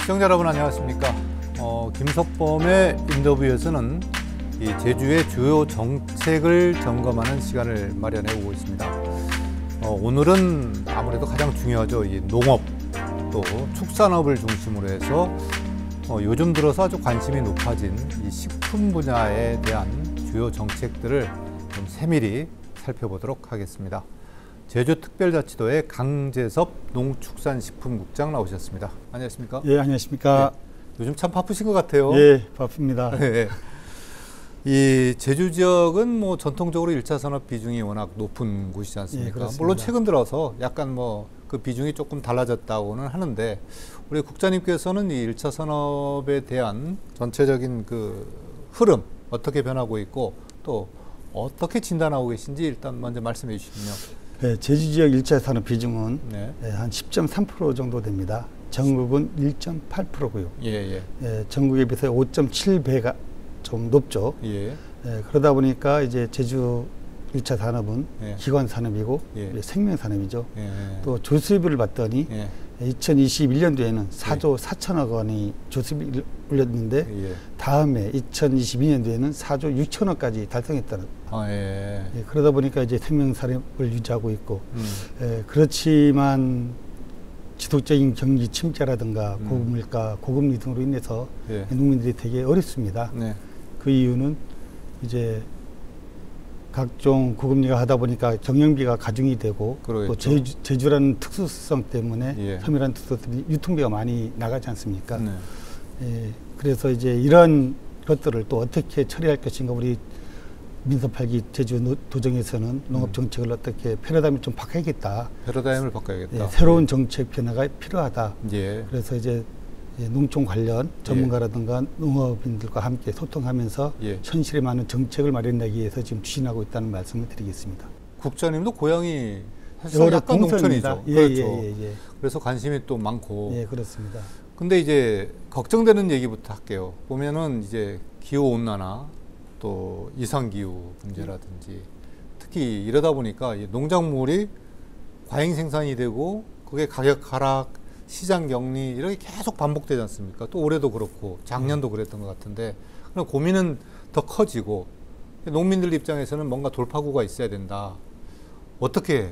시청자 여러분 안녕하십니까. 김석범의 인터뷰에서는 이 제주의 주요 정책을 점검하는 시간을 마련해 오고 있습니다. 오늘은 아무래도 가장 중요하죠. 이 농업 또 축산업을 중심으로 해서 요즘 들어서 아주 관심이 높아진 이 식품 분야에 대한 주요 정책들을 좀 세밀히 살펴보도록 하겠습니다. 제주특별자치도의 강재섭 농축산식품국장 나오셨습니다. 안녕하십니까? 예, 안녕하십니까? 네. 요즘 참 바쁘신 것 같아요. 예, 바쁩니다. 네. 이 제주 지역은 뭐 전통적으로 1차 산업 비중이 워낙 높은 곳이지 않습니까? 예, 물론 최근 들어서 약간 그 비중이 조금 달라졌다고는 하는데 우리 국장님께서는 이 1차 산업에 대한 전체적인 그 흐름 어떻게 변하고 있고 또 어떻게 진단하고 계신지 일단 먼저 말씀해 주시면요. 네, 제주 지역 1차 산업 비중은 네. 한 10.3% 정도 됩니다. 전국은 1.8%고요. 예. 전국에 비해서 5.7배가 좀 높죠. 예. 그러다 보니까 이제 제주 1차 산업은 기관 산업이고 생명 산업이죠. 또 조수입을 봤더니 2021년도에는 4조 4천억 원이 조수입을 올렸는데 다음에 2022년도에는 4조 6천억까지 달성했다는. 그러다 보니까 이제 생명 산업을 유지하고 있고 그렇지만 지속적인 경기 침체라든가 고급 물가, 고금리 등으로 인해서 농민들이 되게 어렵습니다. 그 이유는 이제 각종 고금리가 하다 보니까 경영비가 가중이 되고 또 제주라는 특수성 때문에 섬이라는 특수성이 유통비가 많이 나가지 않습니까? 그래서 이제 이런 것들을 또 어떻게 처리할 것인가 우리 민선 8기 제주 도정에서는 농업 정책을 어떻게 패러다임을 좀 바꿔야겠다. 패러다임을 바꿔야겠다. 새로운 정책 변화가 필요하다. 그래서 이제 농촌 관련 전문가라든가 농업인들과 함께 소통하면서 현실에 맞는 정책을 마련하기 위해서 지금 추진하고 있다는 말씀을 드리겠습니다. 국장님도 고향이 사실 약간 농촌이죠. 그렇죠. 그래서 관심이 또 많고. 예, 그렇습니다. 근데 이제 걱정되는 얘기부터 할게요. 보면은 이제 기후 온난화 또 이상기후 문제라든지 특히 이러다 보니까 농작물이 과잉 생산이 되고 그게 가격 하락, 시장 격리 이렇게 계속 반복되지 않습니까? 또 올해도 그렇고 작년도 그랬던 것 같은데 그럼 고민은 더 커지고 농민들 입장에서는 뭔가 돌파구가 있어야 된다. 어떻게?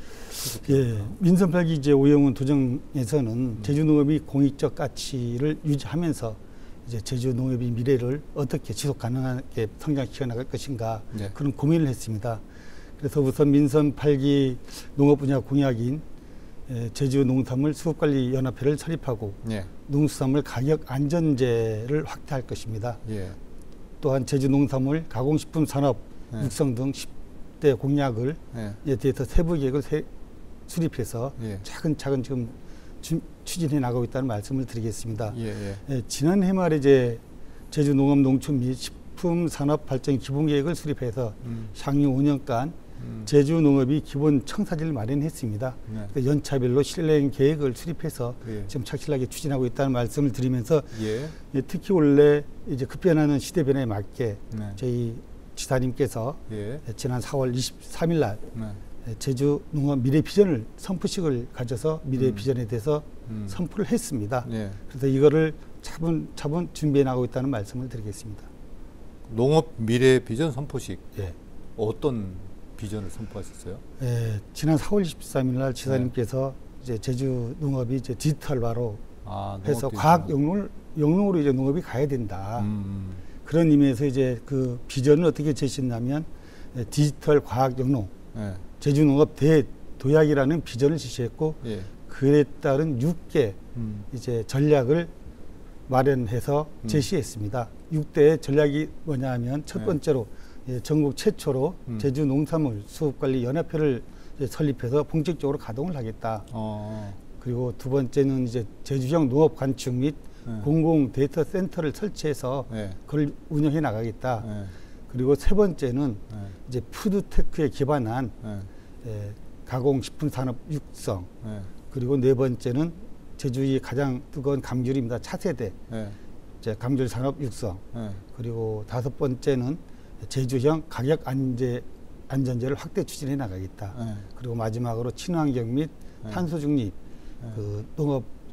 민선 8기 이제 오영훈 도정에서는 제주농업이 공익적 가치를 유지하면서 이제 제주 농업의 미래를 어떻게 지속 가능하게 성장시켜 나갈 것인가 그런 고민을 했습니다. 그래서 우선 민선 8기 농업 분야 공약인 제주 농산물 수급관리연합회를 설립하고 농수산물 가격 안전제를 확대할 것입니다. 또한 제주 농산물 가공식품 산업 육성 등 10대 공약을 대해서 세부 계획을 수립해서 차근차근 지금 추진해 나가고 있다는 말씀을 드리겠습니다. 지난해 말에 이제 제주 농업 농촌 및 식품 산업 발전 기본 계획을 수립해서 향후 5년간 제주 농업이 기본 청사진을 마련했습니다. 연차별로 실행 계획을 수립해서 지금 착실하게 추진하고 있다는 말씀을 드리면서 특히 원래 이제 급변하는 시대 변화에 맞게 저희 지사님께서 지난 4월 23일 날 제주 농업 미래 비전을 선포식을 가져서 미래 비전에 대해서 선포를 했습니다. 그래서 이거를 차분차분 준비해 나가고 있다는 말씀을 드리겠습니다. 농업 미래 비전 선포식 어떤 비전을 선포하셨어요? 지난 4월 23일 날 지사님께서 이제 제주 농업이 이제 디지털화로 해서 과학 영농으로 이제 농업이 가야 된다. 그런 의미에서 이제 그 비전을 어떻게 제시했냐면 디지털 과학 영농 제주 농업 대도약이라는 비전을 제시했고 그에 따른 6개 이제 전략을 마련해서 제시했습니다. 6대의 전략이 뭐냐 하면 첫 번째로 전국 최초로 제주 농산물 수급관리연합회를 설립해서 본격적으로 가동을 하겠다. 그리고 두 번째는 이제 제주형 농업 관축 및 공공 데이터 센터를 설치해서 그걸 운영해 나가겠다. 그리고 세 번째는 이제 푸드테크에 기반한 가공식품 산업 육성. 그리고 네 번째는 제주의 가장 뜨거운 감귤입니다. 차세대 이제 감귤 산업 육성. 그리고 다섯 번째는 제주형 가격 안전제를 확대 추진해 나가겠다. 그리고 마지막으로 친환경 및 탄소 중립 그 농업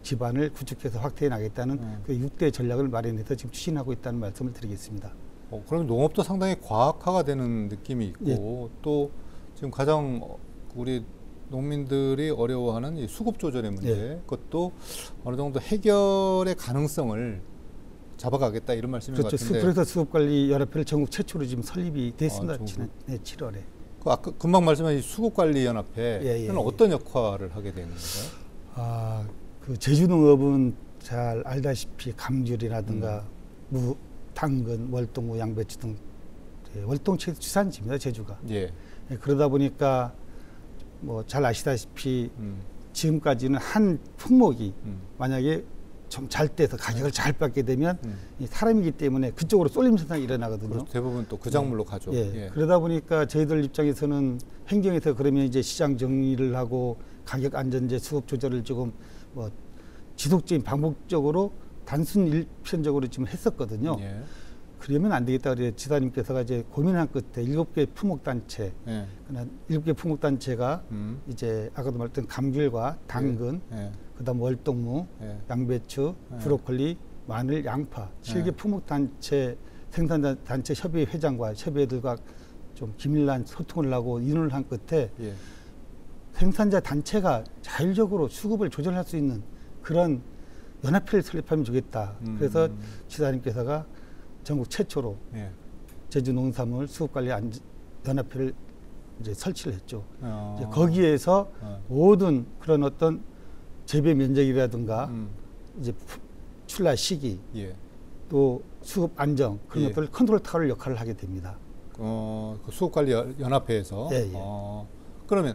기반을 구축해서 확대해 나가겠다는 그 6대 전략을 마련해서 지금 추진하고 있다는 말씀을 드리겠습니다. 그럼 농업도 상당히 과학화가 되는 느낌이 있고 예. 또 지금 가장 우리 농민들이 어려워하는 이 수급 조절의 문제, 예. 그것도 어느 정도 해결의 가능성을 잡아가겠다 이런 말씀인 것 그렇죠. 같은데. 그래서 수급관리연합회를 전국 최초로 지금 설립이 됐습니다. 전국. 지난해 7월에. 그 아까 금방 말씀하신 수급관리연합회는 예. 어떤 역할을 하게 되는 건가요? 그 제주농업은 잘 알다시피 감귤이라든가 무, 당근, 월동무, 양배추 등 월동체 주산지입니다. 제주가. 예. 그러다 보니까 뭐 잘 아시다시피 지금까지는 한 품목이 만약에 좀 잘 돼서 가격을 잘 받게 되면 이 사람이기 때문에 그쪽으로 쏠림 현상이 일어나거든요. 그렇죠. 대부분 또 그 작물로 가죠. 예. 그러다 보니까 저희들 입장에서는 행정에서 그러면 이제 시장 정리를 하고 가격 안전제 수급 조절을 조금 뭐 지속적인 반복적으로 단순 일편적으로 지금 했었거든요. 예. 그러면 안 되겠다 그래 지사님께서가 이제 고민한 끝에 7개 품목 단체, 예. 7개 품목 단체가 이제 아까도 말했던 감귤과 당근, 예. 그다음 월동무, 예. 양배추, 브로콜리, 마늘, 양파 7개 품목 단체 생산 단체 협의 회장과 협의회들과 좀 긴밀한 소통을 하고 의논을 한 끝에 예. 생산자 단체가 자율적으로 수급을 조절할 수 있는 그런 연합회를 설립하면 좋겠다. 그래서 지사님께서가 전국 최초로 예. 제주 농산물 수급관리 연합회를 이제 설치를 했죠. 이제 어. 거기에서 모든 그런 어떤 재배 면적이라든가 이제 출하 시기 예. 또 수급 안정 그런 예. 것들을 컨트롤 타워를 역할을 하게 됩니다. 그 수급관리연합회에서. 예, 예. 그러면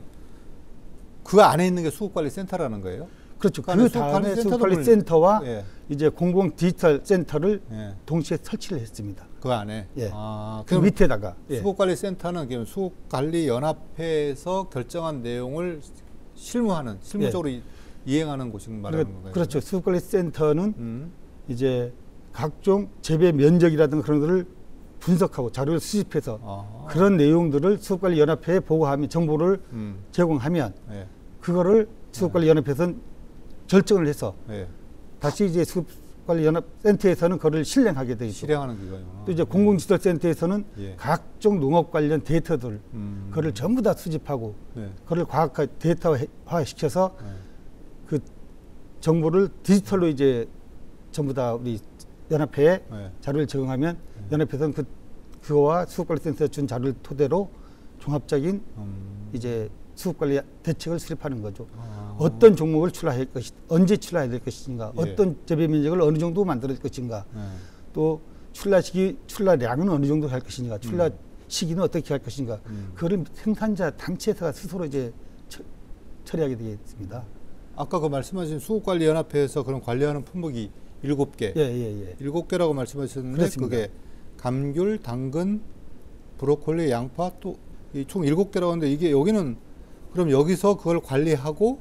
그 안에 있는 게 수급관리센터라는 거예요? 그렇죠. 그러니까 그 다음에 수급관리센터도 수급관리센터와 예. 이제 공공 디지털 센터를 예. 동시에 설치를 했습니다. 그 안에. 예. 그 그 밑에다가 예. 수급관리센터는 그럼 수급관리연합회에서 결정한 내용을 실무적으로 이행하는 곳이 말하는 건가요? 그렇죠. 수급관리센터는 음. 각종 재배 면적이라든가 그런 것들을 분석하고 자료를 수집해서 아하. 그런 내용들을 수급관리연합회에 보고하면 정보를 제공하면 예. 그거를 수급관리연합회에서는 결정을 해서 예. 다시 이제 수급관리연합센터에서는 그걸 실행하게 되죠. 실행하는 기관이구나. 또 이제 공공지도센터에서는 예. 각종 농업 관련 데이터들 그거를 전부 다 수집하고 네. 그걸 과학화 데이터화 시켜서 네. 그 정보를 디지털로 이제 전부 다 우리 연합회에 네. 자료를 제공하면 연합회에서는 그거와 수급관리센터에 준 자료를 토대로 종합적인 이제 수급관리 대책을 수립하는 거죠. 어떤 종목을 출하할 것이, 언제 출하해야 될 것인가, 예. 어떤 재배 면적을 어느 정도 만들 것인가, 또 출하 시기, 출하량은 어느 정도 할 것인가, 출하 시기는 어떻게 할 것인가, 그거를 생산자 단체에서 스스로 이제 처리하게 되겠습니다. 아까 그 말씀하신 수급관리연합회에서 그런 관리하는 품목이 7개. 예. 7개라고 말씀하셨는데 그렇습니다. 그게 감귤, 당근, 브로콜리, 양파 또 총 7개라고 하는데 이게 여기는 그럼 여기서 그걸 관리하고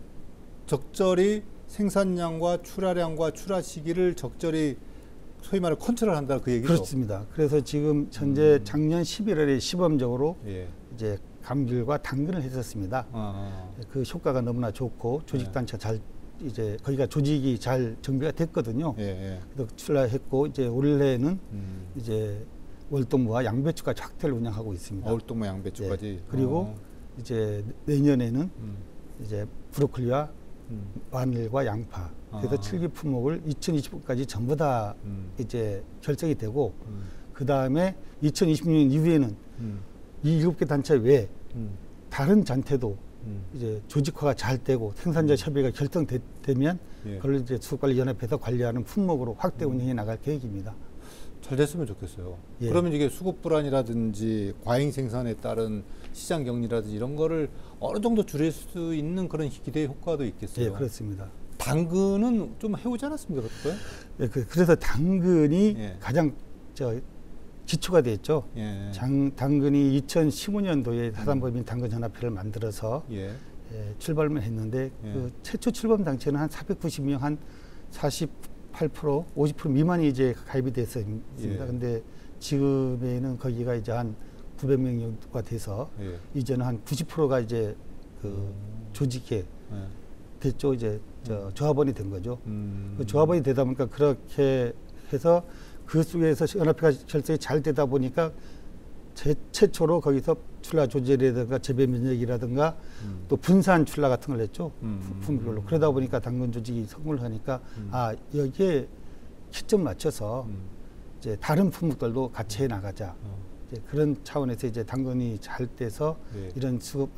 적절히 생산량과 출하량과 출하 시기를 적절히 소위 말해 컨트롤한다 그 얘기죠. 그렇습니다. 그래서 지금 현재 작년 11월에 시범적으로 예. 이제 감귤과 당근을 했었습니다. 그 효과가 너무나 좋고 조직 단체 잘 이제 거기가 조직이 잘 정비가 됐거든요. 예. 그래서 출하했고 이제 올해는 이제 월동무와 양배추까지 확대를 운영하고 있습니다. 월동무 양배추까지. 예. 그리고 이제 내년에는 이제 브로콜리와 마늘과 양파 그래서 7개 품목을 2020년까지 전부 다 이제 결정이 되고 그 다음에 2020년 이후에는 이 7개 단체 외에 다른 단체도 이제 조직화가 잘 되고 생산자 협의가 결정되면 예. 그걸 이제 수급관리연합회에서 관리하는 품목으로 확대 운영해 나갈 계획입니다. 잘 됐으면 좋겠어요. 예. 그러면 이게 수급 불안이라든지 과잉 생산에 따른 시장 격리라든지 이런 거를 어느 정도 줄일 수 있는 그런 기대 효과도 있겠어요. 예, 그렇습니다. 당근은 좀 해오지 않았습니까, 그때? 예, 그래서 당근이 예. 가장 기초가 됐죠. 예. 당근이 2015년도에 사단법인 당근연합회를 만들어서 예. 출범을 했는데 예. 그 최초 출범 당시에는 한 490명, 한 48%, 50% 미만이 이제 가입이 됐습니다. 예. 근데 지금에는 거기가 이제 한 900명 정도가 돼서 예. 이제는 한 90%가 이제 그 조직에 됐죠. 이제 조합원이 된 거죠. 그 조합원이 되다 보니까 그렇게 해서 그 속에서 연합회가 결성이 잘 되다 보니까 최초로 거기서 출하 조절이라든가 재배 면역이라든가 또 분산 출하 같은 걸 했죠. 품목별로. 그러다 보니까 당근 조직이 성공을 하니까 아 여기에 키점 맞춰서 이제 다른 품목들도 같이 해 나가자. 이제 그런 차원에서 이제 당근이 잘 돼서 네. 이런 수급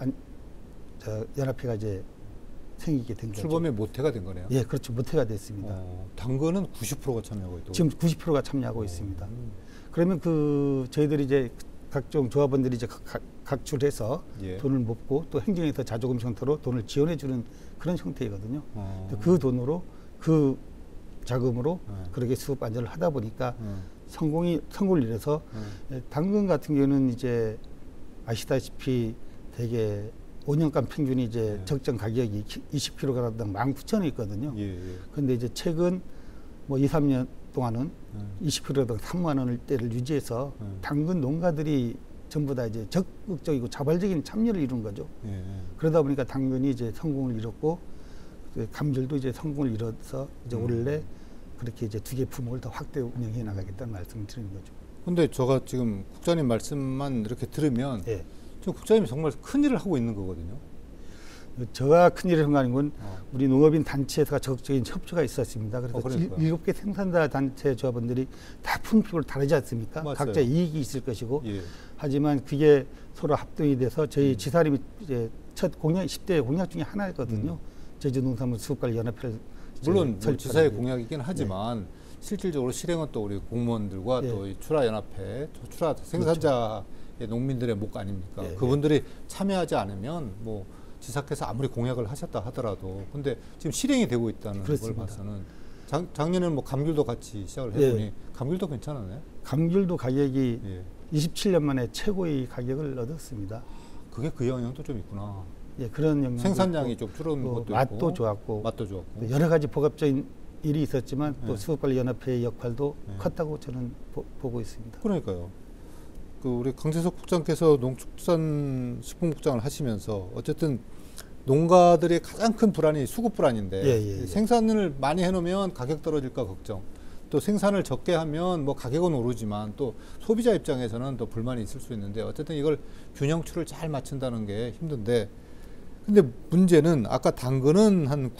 연합회가 이제 생기게 된 거죠. 출범의 모태가 된 거네요. 예, 그렇죠. 모태가 됐습니다. 당근은 90%가 참여하고 있고 지금 90%가 참여하고 있습니다. 그러면 그 저희들이 이제 각종 조합원들이 이제 각출해서 예. 돈을 모으고 또 행정에서 자조금 형태로 돈을 지원해 주는 그런 형태이거든요. 그 돈으로 그 자금으로 그렇게 수급 안전을 하다 보니까 성공을 이뤄서 당근 같은 경우는 이제 아시다시피 되게 5년간 평균이 이제 적정 가격이 20kg당 19,000원 있거든요. 그런데 이제 최근 뭐 2, 3년 동안은 20kg당 3만 원대를 유지해서 당근 농가들이 전부 다 이제 적극적이고 자발적인 참여를 이룬 거죠. 그러다 보니까 당근이 이제 성공을 이뤘고 감귤도 이제 성공을 이뤄서 이제 올해 그렇게 이제 두 개 품목을 더 확대 운영해 나가겠다는 말씀을 드리는 거죠. 근데 제가 지금 국장님 말씀만 이렇게 들으면 예. 지금 국장님이 정말 큰 일을 하고 있는 거거든요. 저가 큰일을 한 거 아니고 우리 농업인 단체에서 적극적인 협조가 있었습니다. 그래서 그러니까요. 7개 생산자 단체 조합원들이 다 품목을 다르지 않습니까? 맞아요. 각자 이익이 있을 것이고 예. 하지만 그게 서로 합동이 돼서 저희 지사님이 이제 첫 공약 10대 공약 중에 하나였거든요. 제주농산물 수급관리연합회를 물론 뭐 지사의 설립하는 공약이긴 하지만 실질적으로 실행은 또 우리 공무원들과 또 이 출하연합회, 출하 생산자의 농민들의 목 아닙니까? 그분들이 참여하지 않으면 뭐 지사께서 아무리 공약을 하셨다 하더라도 근데 지금 실행이 되고 있다는 그렇습니다. 걸 봐서는 작년에는 뭐 감귤도 같이 시작을 해보니 감귤도 괜찮았네. 감귤도 가격이 27년 만에 최고의 가격을 얻었습니다. 그게 그 영향도 좀 있구나. 예, 그런 영향. 생산량이 좀 줄어든 것도 맛도 있고, 좋았고, 맛도 좋았고, 또 여러 가지 복합적인 일이 있었지만 또 수급관리연합회의 역할도 컸다고 저는 보고 있습니다. 그러니까요. 그 우리 강재석 국장께서 농축산식품국장을 하시면서 어쨌든 농가들의 가장 큰 불안이 수급 불안인데 생산을 많이 해놓으면 가격 떨어질까 걱정. 또 생산을 적게 하면 뭐 가격은 오르지만 또 소비자 입장에서는 더 불만이 있을 수 있는데 어쨌든 이걸 균형추를 잘 맞춘다는 게 힘든데 근데 문제는 아까 당근은 한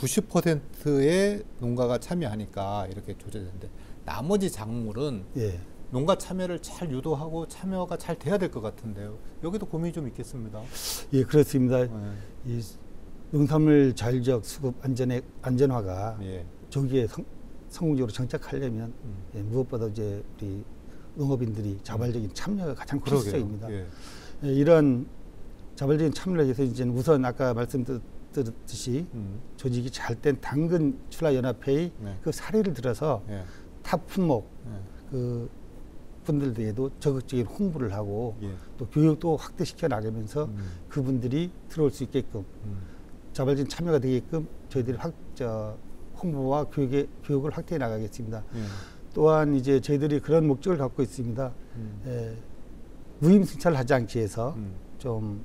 90%의 농가가 참여하니까 이렇게 조절되는데 나머지 작물은 농가 참여를 잘 유도하고 참여가 잘 돼야 될 것 같은데요. 여기도 고민이 좀 있겠습니다. 예, 그렇습니다. 이 농산물 자율적 수급 안전화가 조기에 성공적으로 정착하려면 무엇보다 이제 우리 농업인들이 자발적인 참여가 가장 필수적입니다. 이런 자발적인 참여를 위해서 이제 우선 아까 말씀드렸듯이 조직이 잘된 당근 출하연합회의 그 사례를 들어서 탑 품목 그 분들에게도 적극적인 홍보를 하고 또 교육도 확대시켜 나가면서 그분들이 들어올 수 있게끔 자발적인 참여가 되게끔 저희들이 홍보와 교육을 확대해 나가겠습니다. 또한 이제 저희들이 그런 목적을 갖고 있습니다. 무임승차를 하지 않기 위해서 좀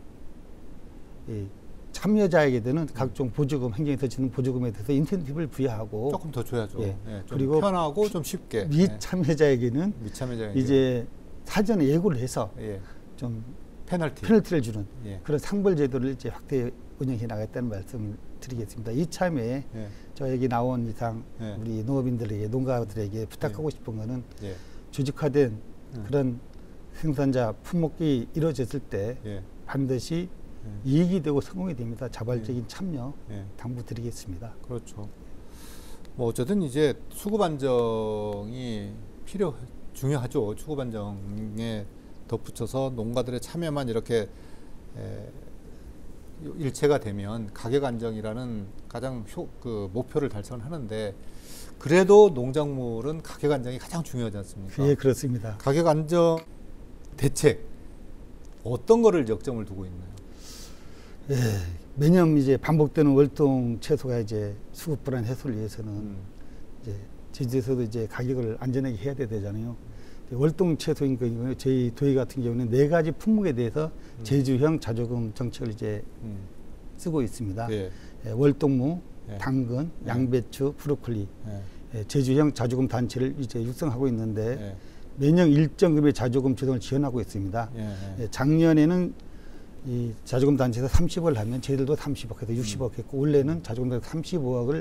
참여자에게 되는 각종 보조금, 행정에서 주는 보조금에 대해서 인센티브를 부여하고 조금 더 줘야죠. 좀 그리고 편하고 좀 쉽게. 미참여자에게는 이제 사전에 예고를 해서 좀 페널티를 주는 그런 상벌 제도를 이제 확대 운영해 나가겠다는 말씀을 드리겠습니다. 이참에 저에게 나온 이상 우리 농업인들에게 농가들에게 부탁하고 싶은 거는 조직화된 그런 생산자 품목이 이루어졌을 때 반드시 이익이 되고 성공이 됩니다. 자발적인 참여 당부드리겠습니다. 그렇죠. 뭐 어쨌든 이제 수급 안정이 중요하죠. 수급 안정에 덧붙여서 농가들의 참여만 이렇게 일체가 되면 가격 안정이라는 가장 목표를 달성하는데 그래도 농작물은 가격 안정이 가장 중요하지 않습니까? 예, 그렇습니다. 가격 안정 대책 어떤 거를 역점을 두고 있나요? 예, 매년 이제 반복되는 월동 채소가 이제 수급 불안 해소를 위해서는 이제 제주에서도 이제 가격을 안전하게 해야 되잖아요. 월동 채소인 경우에 저희 도의 같은 경우는 4가지 품목에 대해서 제주형 자조금 정책을 이제 쓰고 있습니다. 월동무, 예. 당근, 예. 양배추, 브로콜리, 예. 제주형 자조금 단체를 이제 육성하고 있는데 예. 매년 일정 금의 자조금 조성을 지원하고 있습니다. 예. 작년에는 이 자조금 단체에서 30억을 하면 저희들도 30억 해서 60억 했고 올해는 자조금 단체 35억을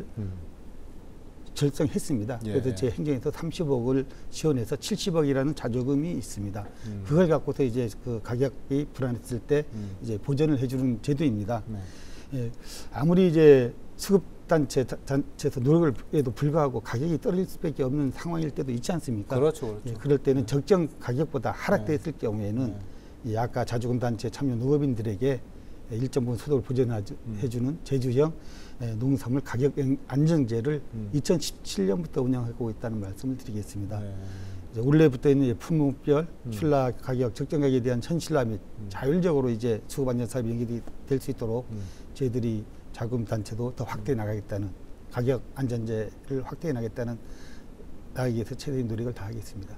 결정했습니다. 예. 그래서 제 행정에서 30억을 지원해서 70억이라는 자조금이 있습니다. 그걸 갖고서 이제 그 가격이 불안했을 때 이제 보전을 해주는 제도입니다. 네. 예, 아무리 이제 수급단체에서 노력을 해도 불구하고 가격이 떨어질 수밖에 없는 상황일 때도 있지 않습니까? 그렇죠, 그렇죠. 예, 그럴 때는 적정 가격보다 하락됐을 경우에는 이 아까 자조금 단체 참여 농업인들에게 일정 부분 소득을 보전해주는 제주형 농산물 가격 안정제를 2017년부터 운영하고 있다는 말씀을 드리겠습니다. 네. 이제 올해부터는 품목별 출하 가격 적정 가격에 대한 현실화 및 자율적으로 이제 수급 안전 사업이 연결이 될 수 있도록 저희들이 자금 단체도 더 확대해 나가겠다는 가격 안전제를 확대해 나가겠다는 나아가기 위해서 최대의 노력을 다하겠습니다.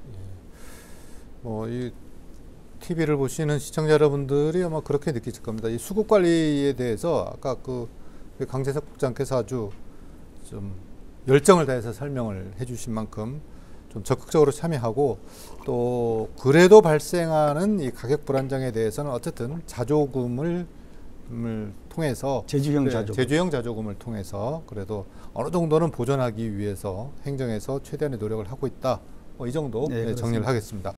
이 TV를 보시는 시청자 여러분들이 아마 그렇게 느끼실 겁니다. 이 수급 관리에 대해서 아까 그 강재석 국장께서 아주 좀 열정을 다해서 설명을 해주신 만큼 좀 적극적으로 참여하고 또 그래도 발생하는 이 가격 불안정에 대해서는 어쨌든 자조금을 통해서 제주형 자조금. 제주형 자조금을 통해서 그래도 어느 정도는 보존하기 위해서 행정에서 최대한의 노력을 하고 있다. 이 정도 네, 정리를 하겠습니다.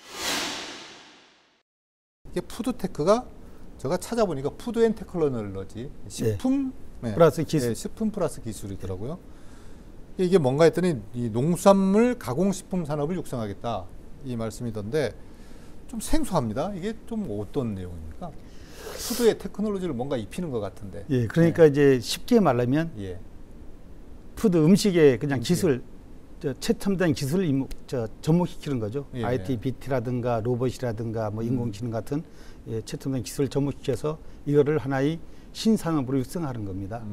이게 푸드테크가 제가 찾아보니까 푸드앤테크놀로지 식품 플러스 기술. 식품 플러스 기술이더라고요. 이게 뭔가 했더니 이 농산물 가공식품 산업을 육성하겠다 이 말씀이던데 좀 생소합니다. 이게 좀 어떤 내용입니까? 푸드에 테크놀로지를 뭔가 입히는 것 같은데. 예, 그러니까 이제 쉽게 말하면 푸드 음식의 그냥 기술, 최첨단 기술을 접목시키는 거죠. 예. IT, BT라든가 로봇이라든가 뭐 인공지능 같은 최첨단 기술을 접목시켜서 이거를 하나의 신산업으로 육성하는 겁니다.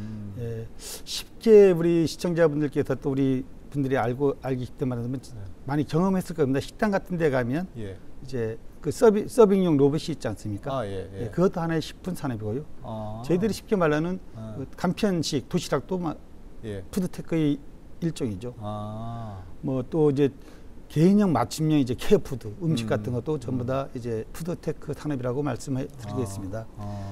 쉽게 우리 시청자분들께서 또 우리 분들이 알기 쉽게 말하면 많이 경험했을 겁니다. 식당 같은 데 가면 이제 그 서빙용 로봇이 있지 않습니까? 그것도 하나의 식품 산업이고요. 저희들이 쉽게 말하는 그 간편식 도시락도 푸드테크의 일종이죠. 뭐 또 이제 개인형 맞춤형 이제 케어푸드 음식 같은 것도 전부 다 이제 푸드테크 산업이라고 말씀해 드리겠습니다.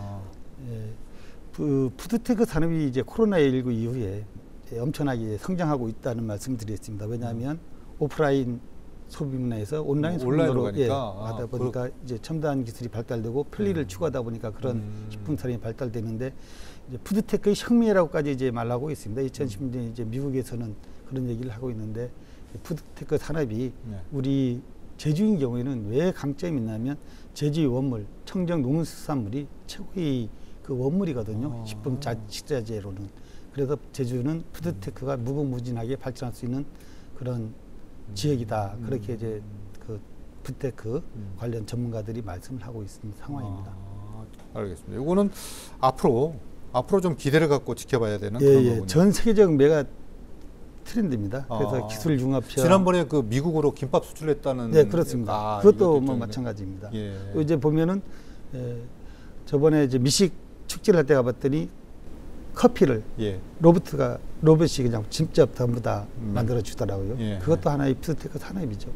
그 푸드테크 산업이 이제 코로나19 이후에 엄청나게 성장하고 있다는 말씀을 드리겠습니다. 왜냐하면 오프라인 소비 문화에서 온라인 소비로 하다 보니까 이제 첨단 기술이 발달되고 편리를 추구하다 보니까 그런 식품 산업이 발달되는데 이제 푸드테크의 혁명이라고까지 이제 말하고 있습니다. 2010년에 이제 미국에서는 그런 얘기를 하고 있는데 푸드테크 산업이 우리 제주인 경우에는 왜 강점이 있냐면 제주의 원물, 청정 농수산물이 최고의 그 원물이거든요. 식품 식자재로는. 그래서 제주는 푸드테크가 무궁무진하게 발전할 수 있는 그런 지역이다. 그렇게 이제 그 푸드테크 관련 전문가들이 말씀을 하고 있는 상황입니다. 알겠습니다. 이거는 앞으로 좀 기대를 갖고 지켜봐야 되는 그런 거군요. 전 세계적 메가 트렌드입니다. 그래서 기술 융합형. 지난번에 그 미국으로 김밥 수출했다는. 네, 그렇습니다. 그것도 뭐 마찬가지입니다. 또 이제 보면은 저번에 이제 미식 축제를 할 때 가봤더니 커피를 로봇이 그냥 직접 전부 다 만들어 주더라고요. 그것도 하나의 푸드테크 산업이죠.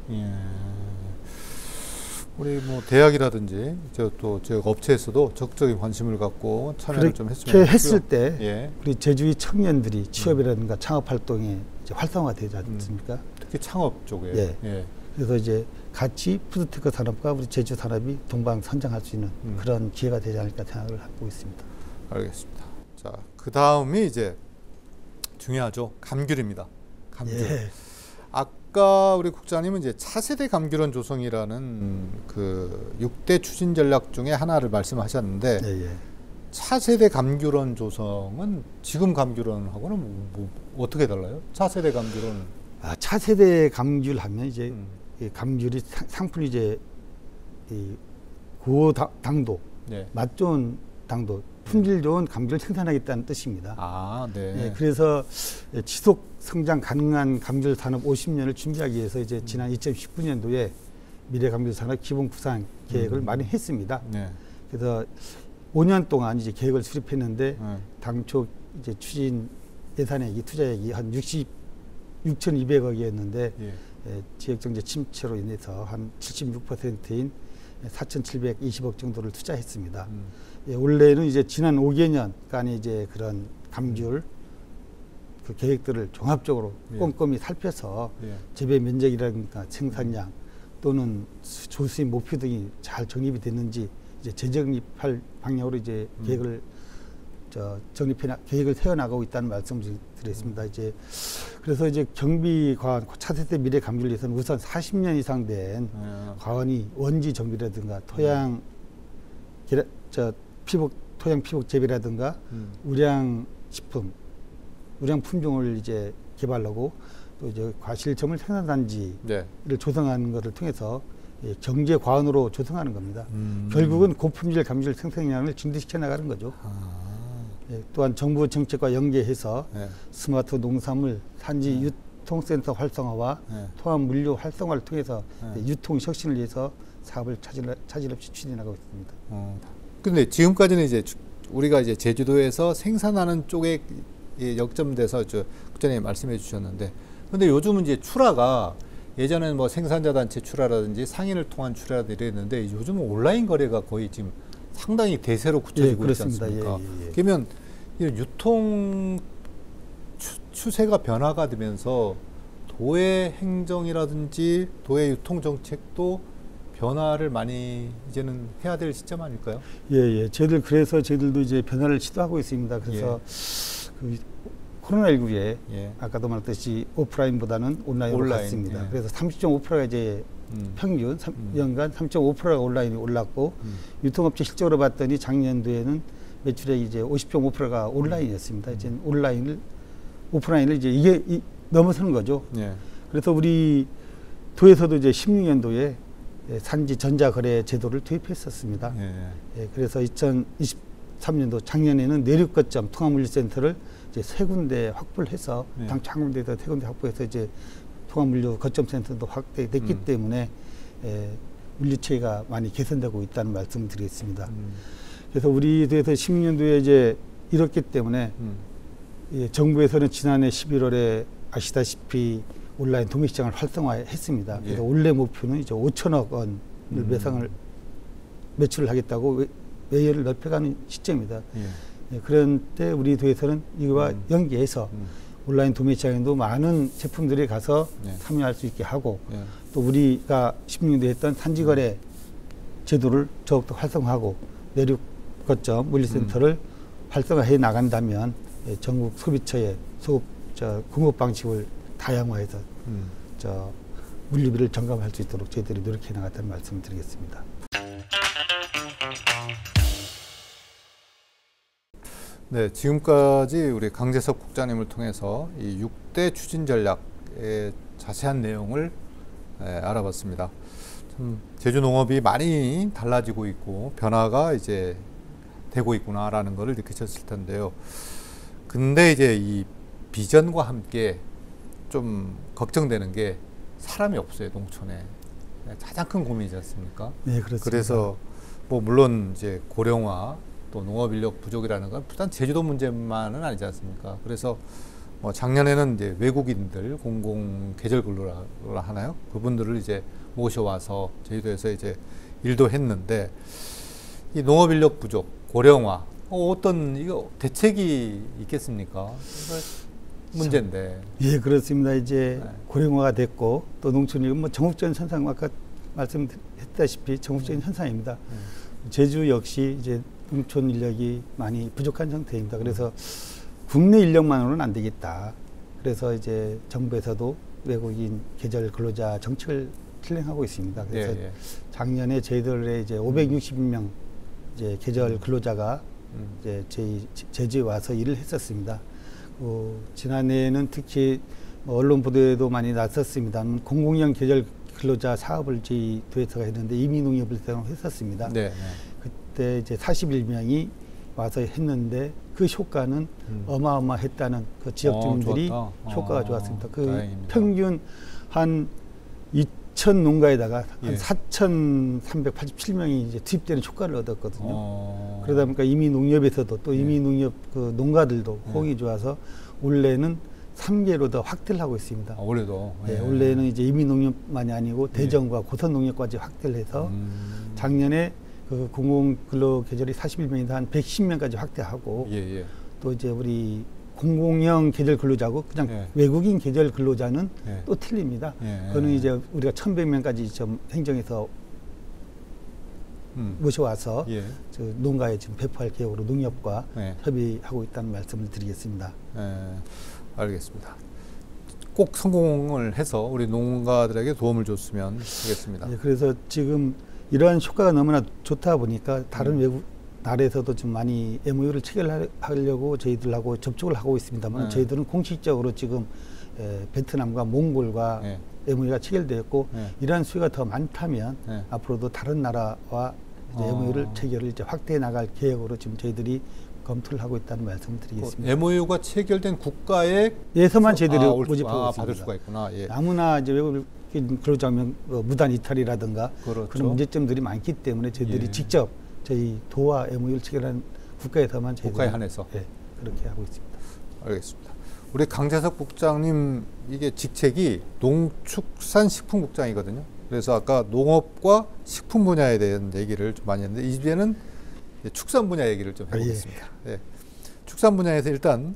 우리 뭐 대학이라든지 저 업체에서도 적극적인 관심을 갖고 참여를 좀 했으면 그렇게 했을 때 우리 제주의 청년들이 취업이라든가 창업 활동에 이제 활성화가 되지 않습니까? 특히 창업 쪽에. 그래서 이제 같이 푸드테크 산업과 우리 제주 산업이 동방선장할 수 있는 그런 기회가 되지 않을까 생각을 하고 있습니다. 알겠습니다. 자, 그 다음이 이제 중요하죠. 감귤입니다. 감귤. 아까 우리 국장님은 이제 차세대 감귤원 조성이라는 그 6대 추진 전략 중에 하나를 말씀하셨는데 차세대 감귤원 조성은 지금 감귤원하고는 뭐 어떻게 달라요? 차세대 감귤원. 차세대 감귤 하면 이제 이 감귤이 상품이 이제 이 고당도, 맛 좋은 당도, 품질 좋은 감귤을 생산하겠다는 뜻입니다. 그래서 지속 성장 가능한 감귤 산업 50년을 준비하기 위해서 이제 지난 2019년도에 미래 감귤 산업 기본 구상 계획을 마련했습니다. 그래서 5년 동안 이제 계획을 수립했는데 당초 이제 추진 예산액이 투자액이 한 6,200억이었는데 예. 지역경제 침체로 인해서 한 76%인 4,720억 정도를 투자했습니다. 예, 원래는 이제 지난 5개년간의 이제 그런 감귤 그 계획들을 종합적으로 예. 꼼꼼히 살펴서 예. 재배 면적이라든가 생산량 또는 조수입 목표 등이 잘 정립이 됐는지 이제 재정립할 방향으로 이제 계획을 계획을 세워나가고 있다는 말씀을 드렸습니다. 이제 그래서 이제 경비과원 차세대 미래 감귤 위해서는 우선 40년 이상 된 과원이 원지 정비라든가 토양 피복 재배라든가 우량 식품, 우량 품종을 이제 개발하고 또 이제 과실점을 생산단지를 네. 조성하는 것을 통해서 경제 과원으로 조성하는 겁니다. 결국은 고품질 감귤 생산량을 증대시켜 나가는 거죠. 예, 또한 정부 정책과 연계해서 네. 스마트 농산물 산지 네. 유통센터 활성화와 네. 통합 물류 활성화를 통해서 네. 유통 혁신을 위해서 사업을 차질 없이 추진하고 있습니다. 근데 지금까지는 이제 우리가 이제 제주도에서 생산하는 쪽에 역점돼서 국장님 말씀해 주셨는데, 근데 요즘은 이제 출하가 예전에는 뭐 생산자 단체 출하라든지 상인을 통한 출하라든지 이랬는데 요즘은 온라인 거래가 거의 지금 상당히 대세로 굳혀지고 있지 않습니까? 그러면 유통 추세가 변화가 되면서 도의 행정이라든지 도의 유통 정책도 변화를 많이 이제는 해야 될 시점 아닐까요? 예. 저희들도 이제 변화를 시도하고 있습니다. 그래서 그 코로나19에 아까도 말했듯이 오프라인보다는 온라인으로 갔습니다. 그래서 30.5%가 이제 평균 연간 3.5%가 온라인이 올랐고 유통업체 실적으로 봤더니 작년도에는 매출액이 이제 50.5%가 온라인이었습니다. 이제 오프라인을 이제 이게 넘어서는 거죠. 그래서 우리 도에서도 이제 16년도에 산지 전자거래 제도를 도입했었습니다. 그래서 2023년도 작년에는 내륙 거점 통합물류센터를 이제 3군데 확보를 해서 당초 한 군데에서 3군데 확보해서 이제 통합물류 거점센터도 확대됐기 때문에 물류체가 많이 개선되고 있다는 말씀을 드리겠습니다. 그래서 우리 도에서 16년도에 이제 이렇기 때문에 정부에서는 지난해 11월에 아시다시피 온라인 도매시장을 활성화했습니다. 그래서 올해 목표는 이제 5천억 원을 매출을 하겠다고 외연을 넓혀가는 시점입니다. 그런데 우리 도에서는 이와 연계해서 온라인 도매시장에도 많은 제품들이 가서 참여할 수 있게 하고 또 우리가 16년도에 했던 산지거래 제도를 더욱더 활성화하고 내륙 거점 물류센터를 활성화해 나간다면 전국 소비처의 공급 방식을 다양화해서 물류비를 점감할 수 있도록 저희들이 노력해 나갔다는 말씀을 드리겠습니다. 네, 지금까지 우리 강재석 국장님을 통해서 이 6대 추진 전략의 자세한 내용을 알아봤습니다. 참 제주 농업이 많이 달라지고 있고 변화가 이제 되고 있구나라는 것을 느끼셨을 텐데요. 근데 이제 이 비전과 함께 좀 걱정되는 게 사람이 없어요, 농촌에. 가장 큰 고민이지 않습니까? 네, 그렇습니다. 그래서 뭐 물론 이제 고령화 또 농업 인력 부족이라는 건 부단 제주도 문제만은 아니지 않습니까? 그래서 뭐 작년에는 이제 외국인들 공공 계절 근로라 하나요? 그분들을 이제 모셔와서 제주도에서 이제 일도 했는데 이 농업 인력 부족, 고령화 어떤 이거 대책이 있겠습니까? 문제인데. 예, 그렇습니다. 이제 고령화가 됐고 또 농촌이 뭐 전국적인 현상 아까 말씀했다시피 전국적인 현상입니다. 제주 역시 이제 농촌 인력이 많이 부족한 상태입니다. 그래서 국내 인력만으로는 안 되겠다. 그래서 이제 정부에서도 외국인 계절 근로자 정책을 실행하고 있습니다. 그래서 작년에 저희들의 이제 560명 이제 계절 근로자가 이제 제주에 와서 일을 했었습니다. 지난해에는 특히 언론 보도에도 많이 났었습니다만 공공형 계절 근로자 사업을 저희 도에서가 했는데 이민농협을 했었습니다. 그때 이제 41명이 와서 했는데 그 효과는 어마어마했다는 그 지역 주민들이 효과가 좋았습니다. 그 다행입니다. 평균 한 2천 농가에다가 한 4,387명이 이제 투입되는 효과를 얻었거든요. 그러다 보니까 이민농협에서도 또 이민농협 그 농가들도 호응이 좋아서 올해는 3개로 더 확대를 하고 있습니다. 올해도. 예, 올해는 이제 이민농협만이 아니고 대전과 고선농협까지 확대를 해서 작년에 그 공공근로계절이 41명인데 한 110명까지 확대하고 또 이제 우리 공공형 계절 근로자고 그냥 외국인 계절 근로자는 또 틀립니다. 그거는 이제 우리가 1,100명까지 좀 행정에서 모셔와서 저 농가에 지금 배포할 계획으로 농협과 협의하고 있다는 말씀을 드리겠습니다. 알겠습니다. 꼭 성공을 해서 우리 농가들에게 도움을 줬으면 하겠습니다. 그래서 지금 이러한 효과가 너무나 좋다 보니까 다른 외국 나라에서도 좀 많이 MOU를 체결하려고 저희들하고 접촉을 하고 있습니다만 저희들은 공식적으로 지금 베트남과 몽골과 MOU가 체결되었고 이러한 수요가 더 많다면 앞으로도 다른 나라와 이제 MOU를 체결을 이제 확대해 나갈 계획으로 지금 저희들이 검토를 하고 있다는 말씀을 드리겠습니다. MOU가 체결된 국가에 예서만 저희들이 모집하고 있습니다. 받을 수가 있구나. 아무나 이제 외국인 근로자면 무단 이탈이라든가 그런 문제점들이 많기 때문에 저희들이 직접 저희 도와 MOU를 체결한 국가에서만 국가에 한해서 그렇게 하고 있습니다. 알겠습니다. 우리 강재석 국장님 이게 직책이 농축산식품국장이거든요. 그래서 아까 농업과 식품 분야에 대한 얘기를 좀 많이 했는데 이제는 축산 분야 얘기를 좀 해보겠습니다. 축산 분야에서 일단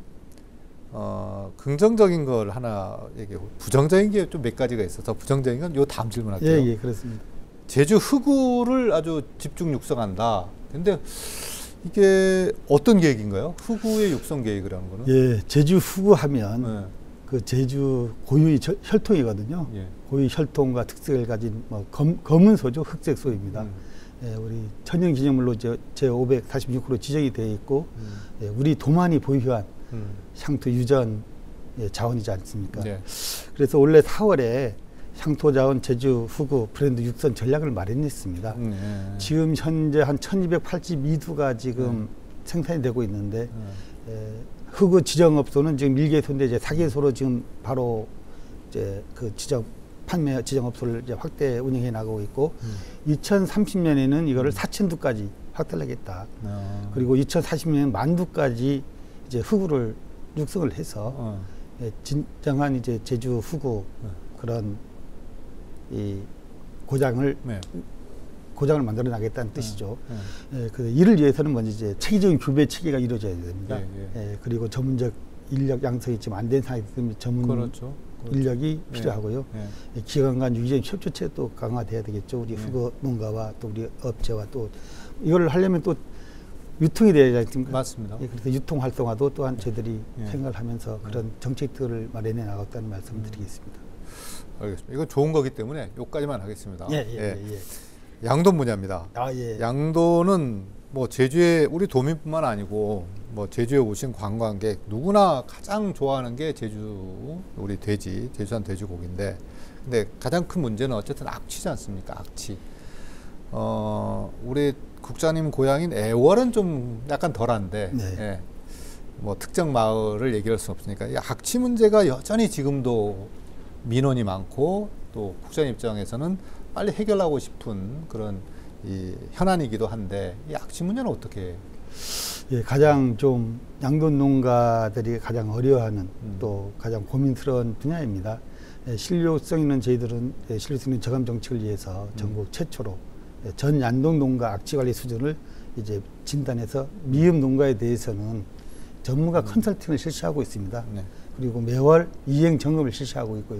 긍정적인 걸 하나 얘기하고 부정적인 게 좀 몇 가지가 있어서 부정적인 건 요 다음 질문할게요. 그렇습니다. 제주 흑우를 아주 집중 육성한다. 근데 이게 어떤 계획인가요? 흑우의 육성 계획이라는 거는? 제주 흑우 하면 그 제주 고유의 혈통이거든요. 고유 혈통과 특색을 가진 뭐 검은 소죠. 흑색 소입니다. 우리 천연기념물로 제546호로 지정이 되어 있고 우리 도만이 보유한 향토 유전 자원이지 않습니까? 그래서 올해 4월에 향토자원 제주 흑우 브랜드 육선 전략을 마련했습니다. 지금 현재 한 1282두가 지금 생산이 되고 있는데 흑우 지정업소는 지금 1개소인데 이제 4개소로 지금 바로 이제 그 판매 지정업소를 이제 확대 운영해 나가고 있고 2030년에는 이거를 4,000두까지 확대를 하겠다. 그리고 2040년에는 10,000두까지 이제 흑우를 육성을 해서 진정한 이제 제주 흑우 그런 이 고장을 만들어 나겠다는 뜻이죠. 그 이를 위해서는 먼저 이제 체계적인 교배 체계가 이루어져야 됩니다. 그리고 전문적 인력 양성이 지금 안 된 상황이기 때문에 전문 인력이 필요하고요. 기관 간 유기적인 협조체도 강화돼야 되겠죠. 우리 흑우 농가와 또 우리 업체와 또 이걸 하려면 또 유통이 돼야 되지 않습니까? 맞습니다. 그래서 유통 활성화도 또한 저희들이 생각을 하면서 그런 정책들을 마련해 나갔다는 말씀을 드리겠습니다. 알겠습니다. 이건 좋은 거기 때문에 여기까지만 하겠습니다. 양돈 분야입니다. 양돈은 뭐 제주에 우리 도민뿐만 아니고 뭐 제주에 오신 관광객 누구나 가장 좋아하는 게 우리 제주산 돼지고기인데, 근데 가장 큰 문제는 어쨌든 악취지 않습니까? 악취. 우리 국장님 고향인 애월은 좀 약간 덜한데, 뭐 특정 마을을 얘기할 수 없으니까 이 악취 문제가 여전히 지금도 민원이 많고 또 국장님 입장에서는 빨리 해결하고 싶은 그런 이 현안이기도 한데 이 악취 문제는 어떻게? 가장 좀 양돈 농가들이 가장 어려워하는 또 가장 고민스러운 분야입니다. 실효성 있는 저희들은 실효성 있는 저감 정책을 위해서 전국 최초로 전 양돈 농가 악취 관리 수준을 이제 진단해서 미흡 농가에 대해서는 전문가 컨설팅을 실시하고 있습니다. 그리고 매월 이행 점검을 실시하고 있고요.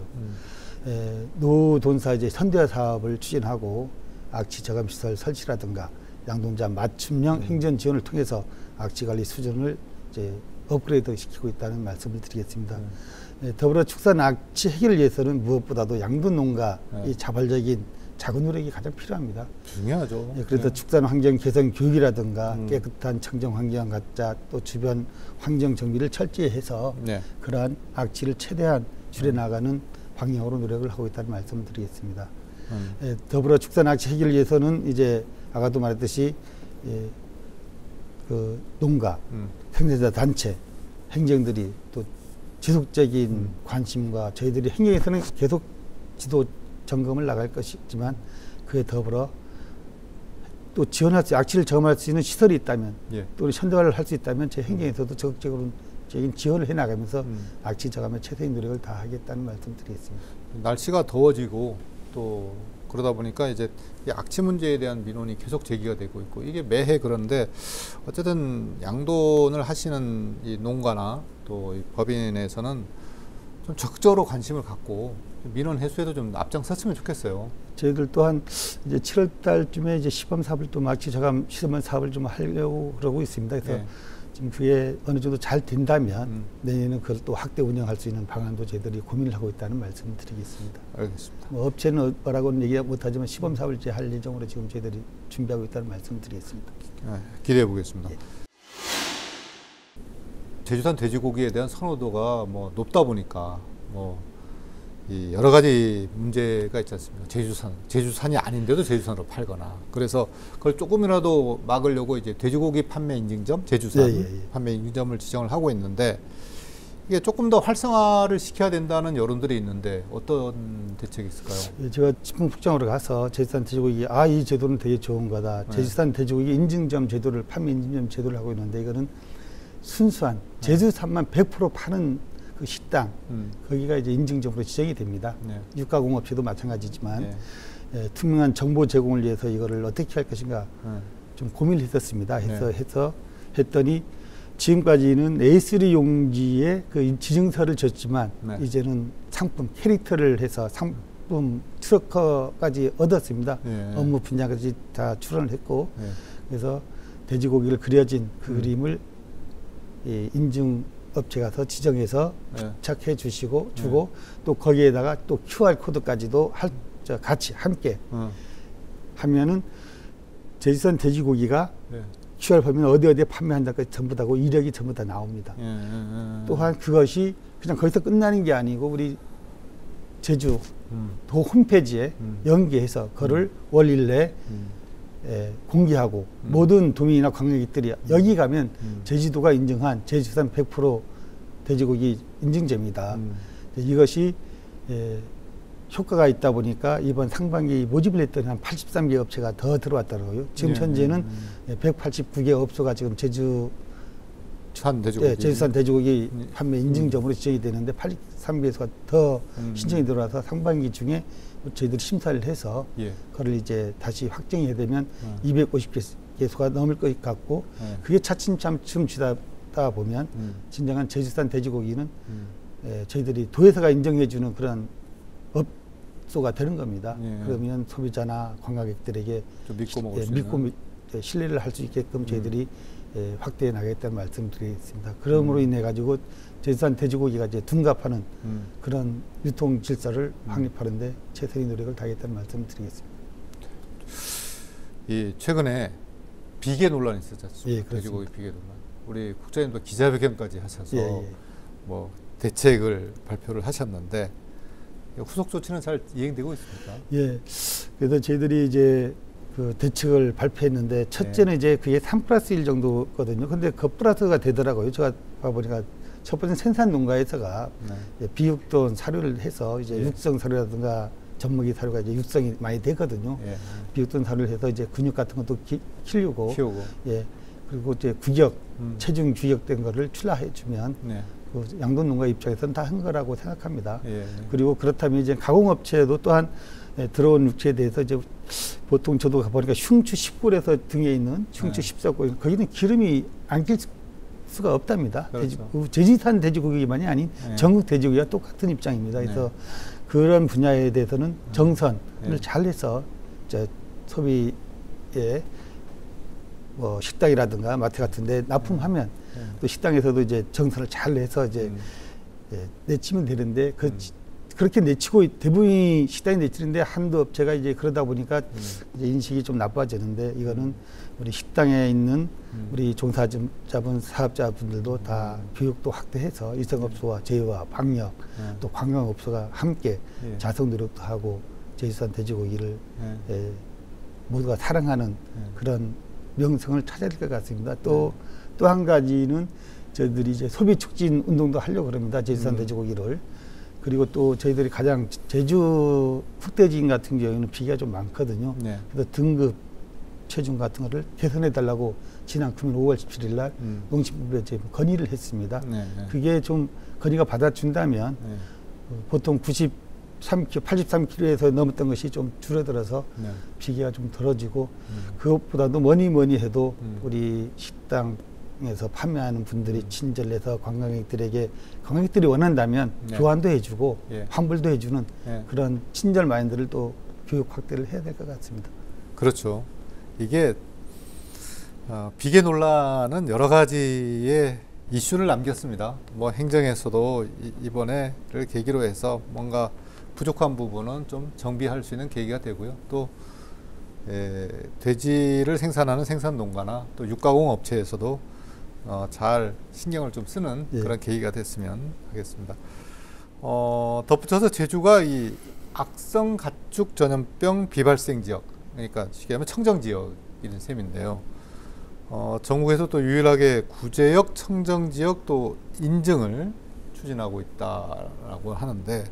노돈사 이제 현대화 사업을 추진하고 악취 저감 시설 설치라든가 양동자 맞춤형 행정 지원을 통해서 악취 관리 수준을 이제 업그레이드 시키고 있다는 말씀을 드리겠습니다. 더불어 축산 악취 해결을 위해서는 무엇보다도 양돈 농가의 자발적인 자금 노력이 가장 필요합니다. 중요하죠. 그래서 축산 환경 개선 교육이라든가 깨끗한 청정 환경 갖자 또 주변 환경 정비를 철저히 해서 그러한 악취를 최대한 줄여나가는 방향으로 노력을 하고 있다는 말씀을 드리겠습니다. 더불어 축산 악취 해결을 위해서는 이제 아까도 말했듯이 그 농가, 생산자 단체, 행정들이 또 지속적인 관심과 저희들이 행정에서는 계속 지도 점검을 나갈 것이지만 그에 더불어 또 지원할 수, 악취를 점검할 수 있는 시설이 있다면 또 우리 현대화를 할 수 있다면 제 행정에서도 적극적으로 적극적인 지원을 해나가면서 악취 저감에 최선의 노력을 다하겠다는 말씀드리겠습니다. 날씨가 더워지고 또 그러다 보니까 이제 이 악취 문제에 대한 민원이 계속 제기가 되고 있고 이게 매해 그런데 어쨌든 양돈을 하시는 이 농가나 또 이 법인에서는 좀 적극적으로 관심을 갖고 민원 해소에도 좀 앞장섰으면 좋겠어요. 저희들 또한 이제 7월 달쯤에 이제 시범 사업을 또 악취 저감 시범 사업을 좀 하려고 그러고 있습니다. 그래서 네. 지금 그게 어느 정도 잘 된다면 내년에는 그걸 또 확대 운영할 수 있는 방안도 저희들이 고민을 하고 있다는 말씀을 드리겠습니다. 알겠습니다. 뭐 업체는 뭐라고는 얘기 못하지만 시범 사업을 이제 할 예정으로 지금 저희들이 준비하고 있다는 말씀을 드리겠습니다. 네, 기대해 보겠습니다. 예. 제주산 돼지고기에 대한 선호도가 뭐 높다 보니까 뭐 이 여러 가지 문제가 있지 않습니까? 제주산이 아닌데도 제주산으로 팔거나 그래서 그걸 조금이라도 막으려고 이제 돼지고기 판매 인증점, 제주산 판매 인증점을 지정을 하고 있는데 이게 조금 더 활성화를 시켜야 된다는 여론들이 있는데 어떤 대책이 있을까요? 예, 제가 식품국장으로 가서 제주산 돼지고기 이 제도는 되게 좋은 거다. 네. 제주산 돼지고기 인증점 제도를 판매 인증점 제도를 하고 있는데 이거는 순수한 제주산만 100% 파는 그 식당 거기가 이제 인증점으로 지정이 됩니다. 네. 유가공업체도 마찬가지지만 네. 투명한 정보 제공을 위해서 이거를 어떻게 할 것인가 좀 고민을 했었습니다. 했더니 지금까지는 A3 용지에 그 지증서를 줬지만 이제는 상품 캐릭터를 해서 상품 트러커까지 얻었습니다. 업무 분야까지 다 출원을 했고 그래서 돼지고기를 그려진 그 그림을 인증 업체 가서 지정해서 부착해 주고 또 거기에다가 또 QR 코드까지도 같이 함께 하면은 제주산 돼지고기가 QR 보면 어디에 판매한다까지 전부 다고 이력이 전부 다 나옵니다. 또한 그것이 그냥 거기서 끝나는 게 아니고 우리 제주도 홈페이지에 연계해서 그거를 월일 내에 공개하고 모든 도민이나 관광객들이 여기 가면 제주도가 인증한 제주산 100% 돼지고기 인증점이다. 이것이 효과가 있다 보니까 이번 상반기 모집을 했더니 한 83개 업체가 더 들어왔더라고요. 지금 현재는 189개 업소가 지금 제주산 돼지고기 판매 인증점으로 지정이 되는데 83개소가 더 신청이 들어와서 상반기 중에 저희들이 심사를 해서 그걸 이제 다시 확정이 되면 250개소가 넘을 것 같고 그게 차츰 지다 보면 진정한 제주산 돼지고기는 저희들이 도에서가 인정해주는 그런 업소가 되는 겁니다. 그러면 소비자나 관광객들에게 좀 믿고 먹을 수 있는 신뢰를 할 수 있게끔 저희들이 확대해 나가겠다는 말씀드리겠습니다. 그러므로 인해 가지고 제주산 돼지고기가 이제 둔갑하는 그런 유통 질서를 확립하는데 최선의 노력을 다하겠다는 말씀드리겠습니다. 최근에 비계 논란이 있었지 않습니까? 돼지고기 비계 논란. 우리 국장님도 기자회견까지 하셔서 뭐 대책을 발표를 하셨는데 후속 조치는 잘 이행되고 있습니까? 예. 그래서 저희들이 이제 그 대책을 발표했는데 첫째는 이제 그게 3+1 정도거든요. 근데 그 플러스가 되더라고요. 제가 봐보니까 첫 번째 생산 농가에서가 비육돈 사료를 해서 이제 육성 사료라든가 젖먹이 사료가 이제 육성이 많이 되거든요. 비육돈 사료를 해서 이제 근육 같은 것도 키우고. 그리고 이제 체중 규격된 거를 출하해 주면 그 양돈 농가 입장에서는 다 한 거라고 생각합니다. 그리고 그렇다면 이제 가공업체도 또한 들어온 육체에 대해서 이제 보통 저도 가보니까 흉추 10골에서 등에 있는 흉추 14골 거기는 기름이 안 낄 수가 없답니다. 그렇죠. 제주산 돼지고기만이 아닌 전국 돼지고기와 똑같은 입장입니다. 그래서 그런 분야에 대해서는 정선을 잘해서 소비에 뭐 식당이라든가 마트 같은데 납품하면 또 식당에서도 이제 정선을 잘해서 이제 내치면 되는데 그렇게 내치고 대부분이 식당이 내치는데 한두 업체가 이제 그러다 보니까 이제 인식이 좀 나빠지는데 이거는 우리 식당에 있는 우리 종사자분 사업자분들도 다 교육도 확대해서 위생업소와 제휴와 방역 또 관광업소가 함께 자성 노력도 하고 제주산 돼지고기를 모두가 사랑하는 그런 명성을 찾아야 될 것 같습니다. 또 한 가지는 저희들이 이제 소비 촉진 운동도 하려고 합니다. 제주산 돼지고기를. 그리고 또 저희들이 가장 제주 흑돼지인 같은 경우에는 비계가 좀 많거든요. 그래서 등급 체중 같은 거를 개선해 달라고 지난 금일 5월 17일 날 농식품부에 건의를 했습니다. 네. 그게 좀 건의가 받아준다면 네. 보통 83kg에서 넘었던 것이 좀 줄어들어서 네. 비계가 좀 덜어지고 그것보다도 뭐니 해도 우리 식당에서 판매하는 분들이 친절해서 관광객들이 원한다면 네. 교환도 해주고 예. 환불도 해주는 예. 그런 친절 마인드를 또 교육 확대를 해야 될 것 같습니다. 그렇죠. 이게 비계 논란은 여러 가지의 이슈를 남겼습니다. 뭐 행정에서도 이번에를 계기로 해서 뭔가 부족한 부분은 좀 정비할 수 있는 계기가 되고요. 또 돼지를 생산하는 생산 농가나 또 육가공 업체에서도 잘 신경을 좀 쓰는 예. 그런 계기가 됐으면 하겠습니다. 덧붙여서 제주가 이 악성 가축 전염병 비발생 지역, 그러니까 쉽게 하면 청정 지역인 셈인데요. 전국에서 또 유일하게 구제역 청정 지역 또 인증을 추진하고 있다라고 하는데,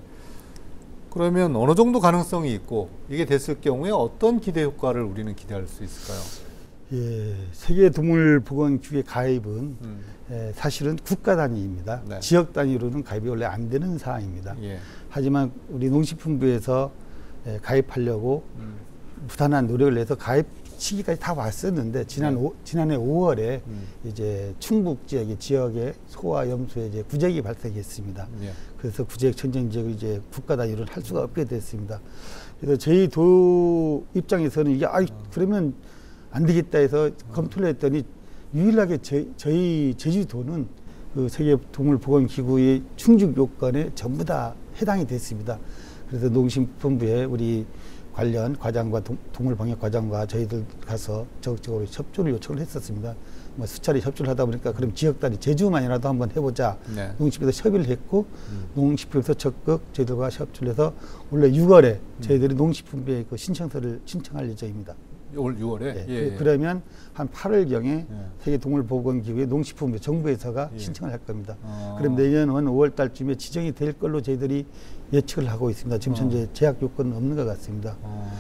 그러면 어느 정도 가능성이 있고 이게 됐을 경우에 어떤 기대 효과를 우리는 기대할 수 있을까요? 예, 세계동물보건기구의 가입은 사실은 국가 단위입니다. 네. 지역 단위로는 가입이 원래 안 되는 사항입니다. 예. 하지만 우리 농식품부에서 가입하려고 부단한 노력을 해서 가입 시기까지 다 왔었는데 지난해 5월에 이제 충북 지역에 소와 염소에 이제 구제액이 발생했습니다. 예. 그래서 구제액 천정 지역을 이제 국가 단위로는 할 수가 없게 됐습니다. 그래서 저희 도 입장에서는 이게 그러면 안 되겠다 해서 검토를 했더니 유일하게 저희 제주도는 그 세계동물보건기구의 충족 요건에 전부 다 해당이 됐습니다. 그래서 농식품부에 우리 관련 과장과 동물방역과장과 저희들 가서 적극적으로 협조를 요청을 했었습니다. 뭐 수차례 협조를 하다 보니까 그럼 지역 단위 제주만이라도 한번 해보자. 네. 농식부에서 협의를 했고 농식부에서 적극 저희들과 협조를 해서 원래 6월에 저희들이 농식품부에 그 신청서를 신청할 예정입니다. 올 6월에? 네. 예. 그러면 한 8월경에 예. 세계동물보건기구의 농식품부 정부에서가 신청을 할 겁니다. 그럼 내년은 5월 달쯤에 지정이 될 걸로 저희들이 예측을 하고 있습니다. 지금 현재 제약 요건은 없는 것 같습니다.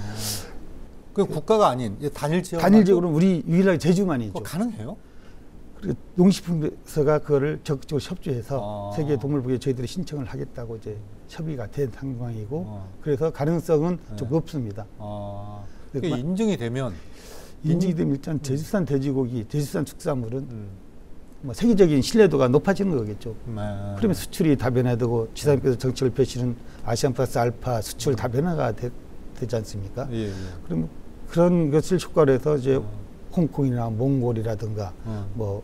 그 국가가 아닌 단일 지역 단일 지역으로는 우리 유일하게 제주만 있죠. 가능해요? 그리고 농식품부에서가 그거를 적극적으로 협조해서 세계동물보건에 저희들이 신청을 하겠다고 이제 협의가 된 상황이고 그래서 가능성은 좀 높습니다. 그게 인증이 되면 일단 제주산 돼지고기, 제주산 축산물은 뭐 세계적인 신뢰도가 높아지는 거겠죠. 그러면 수출이 다변화되고 지사님께서 정책을 펴시는 아시안 플러스 알파 수출 다변화가 되지 않습니까? 예. 그럼 그런 것을 효과로 해서 이제 홍콩이나 몽골이라든가 뭐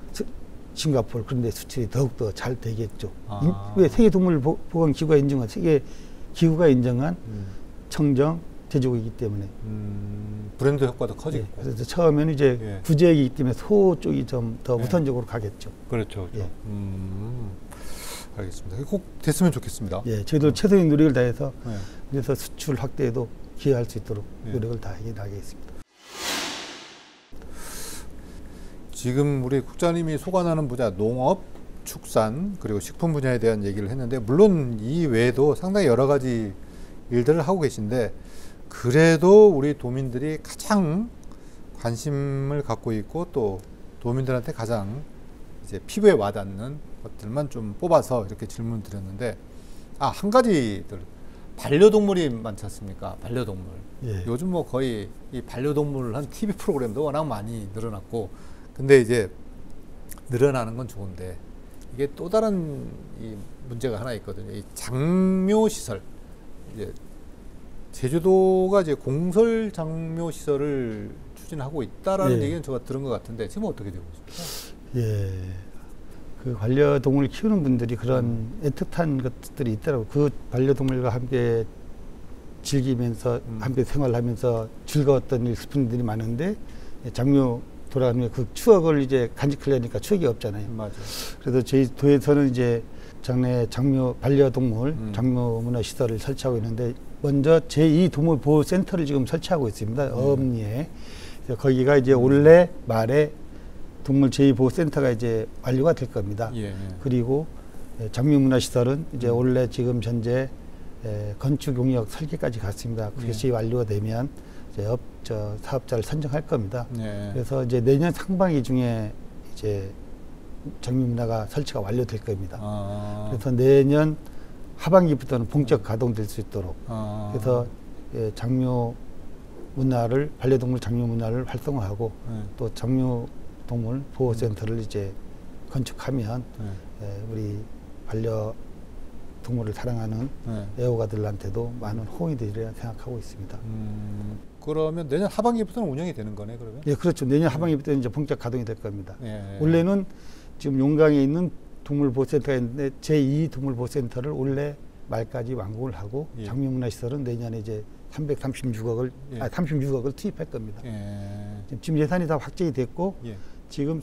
싱가포르 그런 데 수출이 더욱더 잘 되겠죠. 왜 세계동물보건기구가 인정한 세계 기구가 인정한 청정 돼지고기이기 때문에 브랜드 효과도 커지고. 예, 그래서 처음에는 이제 구제이기 때문에 소 쪽이 좀 더 우선적으로 가겠죠. 그렇죠. 예. 알겠습니다. 꼭 됐으면 좋겠습니다. 예, 저희도 최선의 노력을 다해서 그래서 수출 확대에도 기여할 수 있도록 노력을 다해 나가겠습니다. 지금 우리 국장님이 소관하는 분야 농업, 축산 그리고 식품 분야에 대한 얘기를 했는데, 물론 이 외에도 상당히 여러 가지 일들을 하고 계신데, 그래도 우리 도민들이 가장 관심을 갖고 있고 또 도민들한테 가장 이제 피부에 와닿는 것들만 좀 뽑아서 이렇게 질문을 드렸는데, 한 가지들, 반려동물이 많지 않습니까? 반려동물. 예. 요즘 뭐 거의 이 반려동물을 한 TV 프로그램도 워낙 많이 늘어났고, 근데 이제 늘어나는 건 좋은데 이게 또 다른 이 문제가 하나 있거든요. 이 장묘 시설. 이제 제주도가 이제 공설 장묘 시설을 추진하고 있다라는 얘기는 제가 들은 것 같은데 지금 어떻게 되고 있습니까? 예, 그 반려동물 키우는 분들이 그런 애틋한 것들이 있더라고요. 그 반려동물과 함께 즐기면서 함께 생활하면서 즐거웠던 일, 슬픈 일들이 많은데 장묘 돌아가면 그 추억을 이제 간직하려니까 추억이 없잖아요. 맞아요. 그래서 저희 도에서는 이제 장래 장묘 반려동물 장묘 문화 시설을 설치하고 있는데, 먼저 제2 동물보호센터를 지금 설치하고 있습니다. 어업리에. 거기가 이제 올해 말에 동물 제2보호센터가 이제 완료가 될 겁니다. 그리고 장묘 문화 시설은 이제 올해 지금 현재 건축 용역 설계까지 갔습니다. 그것이 완료가 되면 이제 사업자를 선정할 겁니다. 네. 그래서 이제 내년 상반기 중에 이제 정밀문화가 설치가 완료될 겁니다. 아. 그래서 내년 하반기부터는 본격 가동될 수 있도록 아. 그래서 장묘 문화를 반려동물 장묘 문화를 활성화하고 네. 또 장묘동물 보호센터를 이제 건축하면 네. 우리 반려동물을 사랑하는 네. 애호가들한테도 많은 호응이 되리라 생각하고 있습니다. 그러면 내년 하반기부터는 운영이 되는 거네, 그러면? 예, 그렇죠. 내년 하반기부터 이제 본격 가동이 될 겁니다. 예. 원래는 지금 용강에 있는 동물보호센터가 있는데 제2 동물보호센터를 올해 말까지 완공을 하고 예. 장묘문화시설은 내년에 이제 336억을 예. 36억을 투입할 겁니다. 예. 지금 예산이 다 확정이 됐고 예. 지금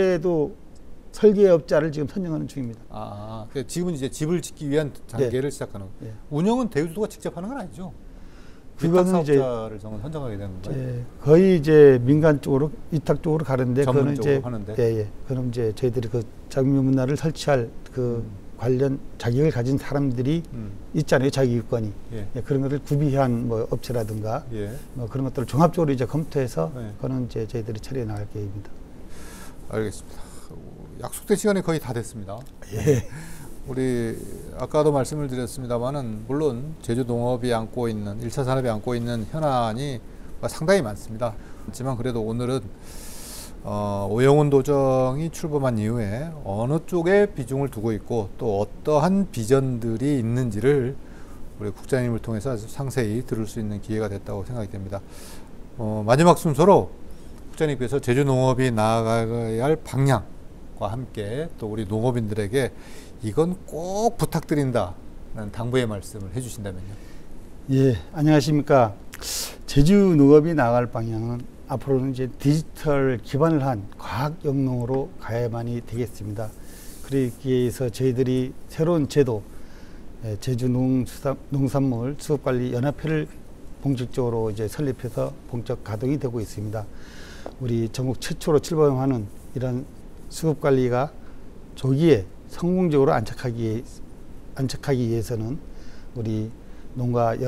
설계업자를 지금 선정하는 중입니다. 그러니까 지금은 이제 집을 짓기 위한 단계를 시작하는. 예. 운영은 대주도가 직접 하는 건 아니죠? 그거는 이제 사업자를 선정하게 되는 거예요. 거의 이제 민간 쪽으로 위탁 쪽으로 가는데 그거는 전문적으로 이제 하는데. 예. 그럼 이제 저희들이 그 장묘문화를 설치할 그 관련 자격을 가진 사람들이 있잖아요, 자기유권이. 예. 그런 것을 구비한 뭐 업체라든가 예. 뭐 그런 것들을 종합적으로 이제 검토해서 네. 그거는 이제 저희들이 처리해 나갈 계획입니다. 알겠습니다. 약속된 시간이 거의 다 됐습니다. 예. 우리 아까도 말씀을 드렸습니다만은 물론 제주 농업이 안고 있는 1차 산업이 안고 있는 현안이 상당히 많습니다. 하지만 그래도 오늘은 오영훈 도정이 출범한 이후에 어느 쪽에 비중을 두고 있고 또 어떠한 비전들이 있는지를 우리 국장님을 통해서 아주 상세히 들을 수 있는 기회가 됐다고 생각이 됩니다. 마지막 순서로 국장님께서 제주 농업이 나아가야 할 방향과 함께 또 우리 농업인들에게 이건 꼭 부탁드린다는 당부의 말씀을 해주신다면요. 예, 안녕하십니까. 제주 농업이 나아갈 방향은 앞으로는 이제 디지털 기반을 한 과학 영농으로 가야만이 되겠습니다. 그러기 위해서 저희들이 새로운 제도, 제주 농산물 수급관리 연합회를 본격적으로 이제 설립해서 본격 가동이 되고 있습니다. 우리 전국 최초로 출범하는 이런 수급관리가 조기에 성공적으로 안착하기 위해서는 우리 농가인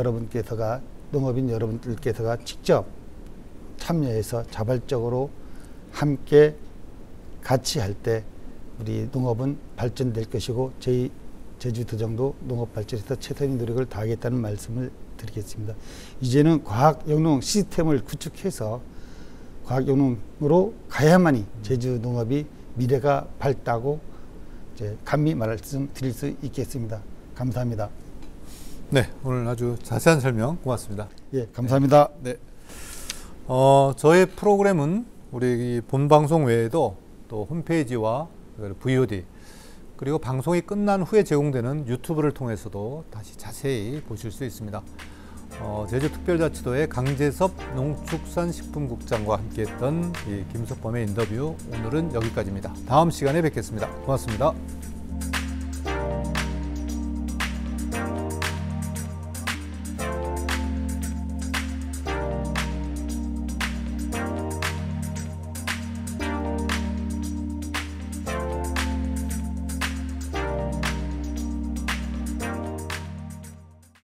여러분들께서가 직접 참여해서 자발적으로 함께 같이 할 때 우리 농업은 발전될 것이고 저희 제주도정도 농업 발전에서 최선의 노력을 다하겠다는 말씀을 드리겠습니다. 이제는 과학영농 시스템을 구축해서 과학영농으로 가야만이 제주 농업이 미래가 밝다고 이제 감히 말씀드릴 수 있겠습니다. 감사합니다. 네, 오늘 아주 자세한 설명 고맙습니다. 예, 감사합니다. 네. 저의 프로그램은 우리 본 방송 외에도 또 홈페이지와 VOD 그리고 방송이 끝난 후에 제공되는 유튜브를 통해서도 다시 자세히 보실 수 있습니다. 제주특별자치도의 강재섭 농축산식품국장과 함께했던 이 김석범의 인터뷰 오늘은 여기까지입니다. 다음 시간에 뵙겠습니다. 고맙습니다.